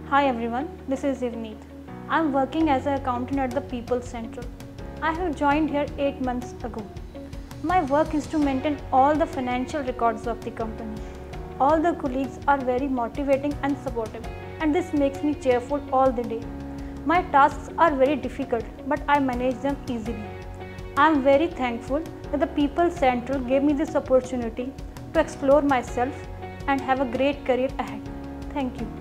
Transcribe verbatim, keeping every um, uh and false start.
Hi everyone, this is Ivneet. I am working as an accountant at the Peoplecentral. I have joined here eight months ago. My work is to maintain all the financial records of the company. All the colleagues are very motivating and supportive, and this makes me cheerful all the day. My tasks are very difficult, but I manage them easily. I am very thankful that the Peoplecentral gave me this opportunity to explore myself and have a great career ahead. Thank you.